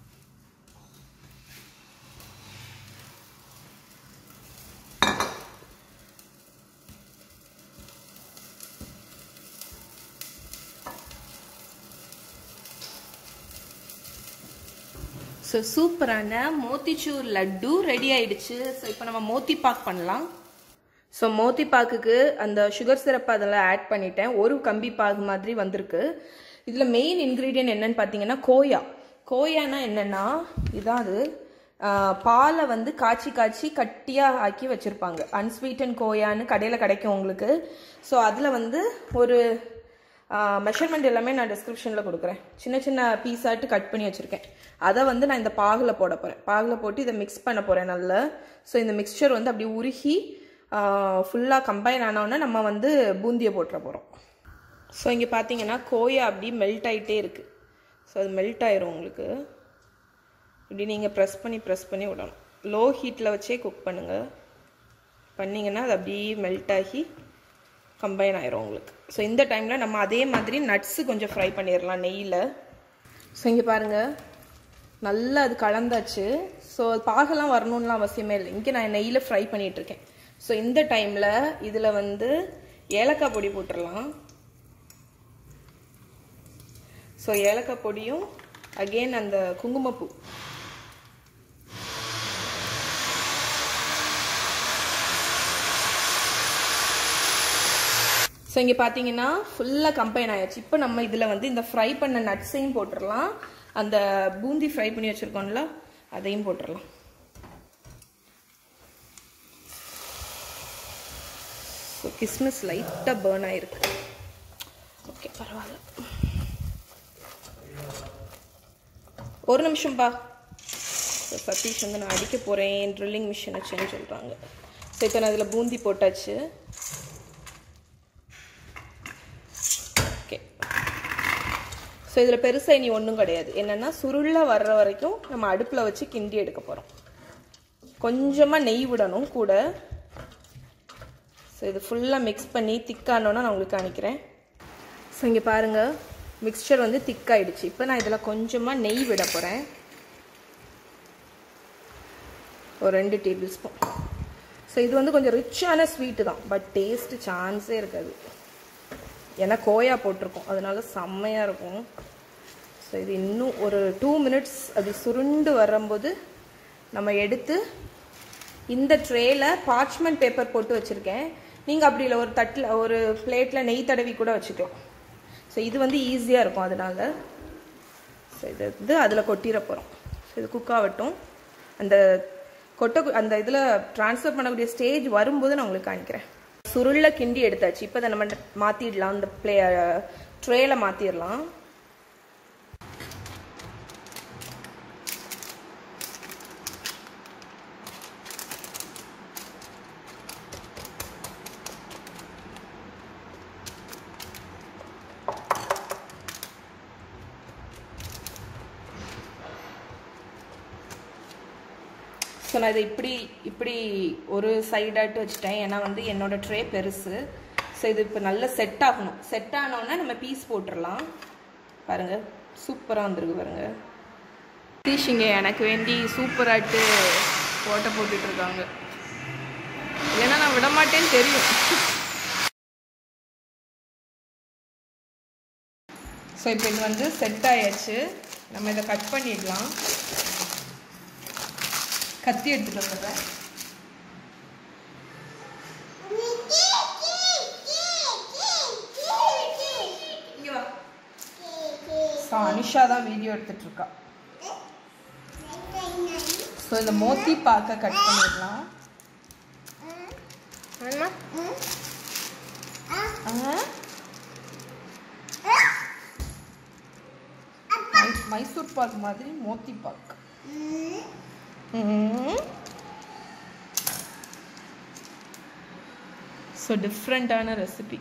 ஸோ சூப்பரான மோத்திச்சூர் லட்டு ரெடி ஆயிடுச்சு. ஸோ இப்போ நம்ம மோத்தி பாக் பண்ணலாம். ஸோ மோத்தி பாக்குக்கு அந்த சுகர் சிரப் அதெல்லாம் ஆட் பண்ணிட்டேன். ஒரு கம்பி பாகு மாதிரி வந்திருக்கு. இதில் மெயின் இன்க்ரீடியன்ட் என்னன்னு பார்த்தீங்கன்னா கோயா. கோயானா என்னென்னா இதான் அது. பாலை வந்து காய்ச்சி கட்டியாக ஆக்கி வச்சுருப்பாங்க. அன்ஸ்வீட்டன் கோயான்னு கடையில் கிடைக்கும் உங்களுக்கு. ஸோ அதில் வந்து ஒரு மெஷர்மெண்ட் எல்லாமே நான் டிஸ்கிரிப்ஷனில் கொடுக்குறேன். சின்ன சின்ன பீஸாட்டு கட் பண்ணி வச்சுருக்கேன். அதை வந்து நான் இந்த பாகில் போட போகிறேன். பாகில் போட்டு இதை மிக்ஸ் பண்ண போகிறேன் நல்லா. ஸோ இந்த மிக்ஸ்சர் வந்து அப்படி உருகி ஃபுல்லாக கம்பைன் ஆனோடனே நம்ம வந்து பூந்தியை போட்டுற போகிறோம். ஸோ இங்கே பார்த்தீங்கன்னா கோயா அப்படி மெல்ட் ஆகிட்டே இருக்குது. ஸோ அது மெல்ட் ஆயிரும் உங்களுக்கு. இப்படி நீங்கள் ப்ரெஸ் பண்ணி விடணும். லோ ஹீட்டில் வச்சே குக் பண்ணுங்கள். பண்ணிங்கன்னா அது அப்படியே மெல்ட் ஆகி கம்பைன் ஆயிரும் உங்களுக்கு. ஸோ இந்த டைமில் நம்ம அதே மாதிரி நட்ஸு கொஞ்சம் ஃப்ரை பண்ணிடலாம் நெய்யில். ஸோ இங்கே பாருங்கள், நல்லா அது கலந்தாச்சு. ஸோ பாகெல்லாம் வரணும்லாம் அவசியமே இல்லை. இங்கே நான் நெய்யில் ஃப்ரை பண்ணிகிட்ருக்கேன். ஸோ இந்த டைமில் இதில் வந்து ஏலக்காய் பொடி போட்டுடலாம். ஸோ ஏலக்காய் பொடியும் அகெயின் அந்த குங்குமப்பூ. ஸோ இங்கே பார்த்தீங்கன்னா ஃபுல்லாக கம்பைன் ஆயிடுச்சு. இப்போ நம்ம இதில் வந்து இந்த ஃப்ரை பண்ண நட்ஸையும் போட்டுடலாம். அந்த பூந்தி ஃப்ரை பண்ணி வச்சுருக்கோம்ல அதையும் போட்டுடலாம். ஸோ கிஸ்மிஸ் லைட்டாக பேர்ன் ஆகிருக்கு. ஓகே பரவாயில்ல. ஒரு நிமிஷம்பா. ஸோ சதீஷ் வந்து நான் அடிக்க போகிறேன், ட்ரில்லிங் மிஷின் வச்சுன்னு சொல்கிறாங்க. ஸோ இப்போ நான் இதில் பூந்தி போட்டாச்சு. ஓகே. ஸோ இதில் பெருசாக இனி ஒன்றும் கிடையாது. என்னென்னா சுருளாக வர்ற வரைக்கும் நம்ம அடுப்பில் வச்சு கிண்டி எடுக்க போகிறோம். கொஞ்சமாக நெய் விடணும் கூட. ஸோ இது ஃபுல்லாக மிக்ஸ் பண்ணி திக்கானோன்னா நான் உங்களுக்கு காணிக்கிறேன். ஸோ இங்கே பாருங்கள், மிக்ஸ்சர் வந்து திக்காயிடுச்சு. இப்போ நான் இதில் கொஞ்சமாக நெய் விட போகிறேன். ஒரு 2 டேபிள் ஸ்பூன். ஸோ இது வந்து கொஞ்சம் ரிச்சான ஸ்வீட்டு தான். பட் டேஸ்ட்டு சான்ஸே இருக்காது. ஏன்னா கோயா போட்டிருக்கோம், அதனால செம்மையாக இருக்கும். ஸோ இது இன்னும் ஒரு 2 மினிட்ஸ் அது சுருண்டு வரும்போது நம்ம எடுத்து இந்த ட்ரேயில் பார்ச்மெண்ட் பேப்பர் போட்டு வச்சுருக்கேன். நீங்கள் அப்படி இல்லை ஒரு தட்டில் ஒரு பிளேட்டில் நெய் தடவி கூட வச்சுக்கலாம். ஸோ இது வந்து ஈஸியாக இருக்கும் அதனால. ஸோ இது வந்து அதில் கொட்டிட போகிறோம். ஸோ இது குக் ஆகட்டும். அந்த இதில் ட்ரான்ஸ்ஃபர் பண்ணக்கூடிய ஸ்டேஜ் வரும்போது நான் உங்களுக்கு காணிக்கிறேன். சுருளை கிண்டி எடுத்தாச்சு. இப்போ அதை நம்ம மாற்றிடலாம். அந்த ட்ரேயில் மாற்றிடலாம். ஸோ நான் இதை இப்படி ஒரு சைடாட்டு வச்சுட்டேன். ஏன்னா வந்து என்னோடய ட்ரே பெருசு. ஸோ இது இப்போ நல்லா செட் ஆகணும். செட் ஆனோன்னா நம்ம பீஸ் போட்டுடலாம். பாருங்கள் சூப்பராக வந்துருக்கு பாருங்கள். சீஷிங்க எனக்கு வேண்டி சூப்பராட்டு ஓட்டை போட்டுட்ருக்காங்க. இல்லைன்னா நான் விட மாட்டேன்னு தெரியும். ஸோ இப்போ இது வந்து செட் ஆயாச்சு. நம்ம இதை கட் பண்ணிடலாம். கத்தி எடுத்துகிட்டு வந்துடுறேன். ஸோ அனிஷா தான் வீடியோ எடுத்துகிட்ருக்கா. ஸோ இந்த மோத்தி பாக்க கட் பண்ணிடலாம். மைசூர் பாக் மாதிரி மோத்தி பாக். ஸோ டிஃப்ரெண்ட்டான ரெசிபி.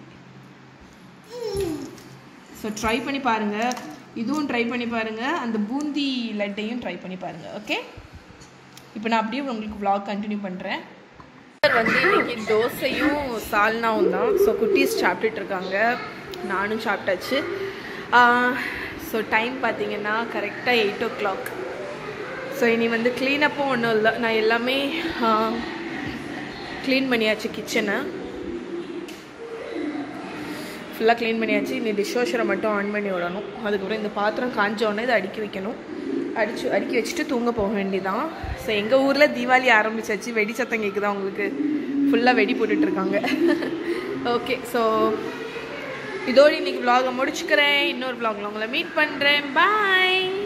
ஸோ ட்ரை பண்ணி பாருங்கள். இதுவும் ட்ரை பண்ணி பாருங்கள். அந்த பூந்தி லட்டையும் ட்ரை பண்ணி பாருங்கள். ஓகே, இப்போ நான் அப்படியே உங்களுக்கு vlog கண்டினியூ பண்ணுறேன். வந்து இன்னைக்கு தோசையும் சால்னாவும் தான். ஸோ குட்டீஸ் சாப்பிட்டுட்டு இருக்காங்க, நானும் சாப்பிட்டாச்சு. ஸோ டைம் பார்த்தீங்கன்னா கரெக்டாக 8 o'clock. ஸோ இனி வந்து க்ளீனப்பும் ஒன்றும் இல்லை. நான் எல்லாமே க்ளீன் பண்ணியாச்சு. கிச்சனை ஃபுல்லாக க்ளீன் பண்ணியாச்சு. இனி டிஷ்வாஷரை மட்டும் ஆன் பண்ணி விடணும். அதுக்கப்புறம் இந்த பாத்திரம் காஞ்சோடனே இதை அடுக்கி வைக்கணும். அடுக்கி வச்சுட்டு தூங்க போக வேண்டியதான். ஸோ எங்கள் ஊரில் தீபாவளி ஆரம்பிச்சாச்சு. வெடி சத்தம் கேட்குதா உங்களுக்கு? ஃபுல்லாக வெடி போட்டுட்ருக்காங்க. ஓகே, ஸோ இதோடு இன்றைக்கி vlog முடிச்சுக்கிறேன். இன்னொரு vlogல உங்களை மீட் பண்ணுறேன். பாய்.